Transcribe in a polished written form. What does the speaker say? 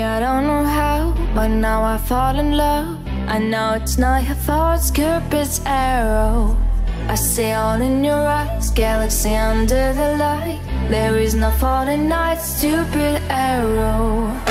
I don't know how, but now I fall in love. I know it's not your fault, Cupid's arrow. I see all in your eyes, galaxy under the light. There is no falling night, stupid arrow.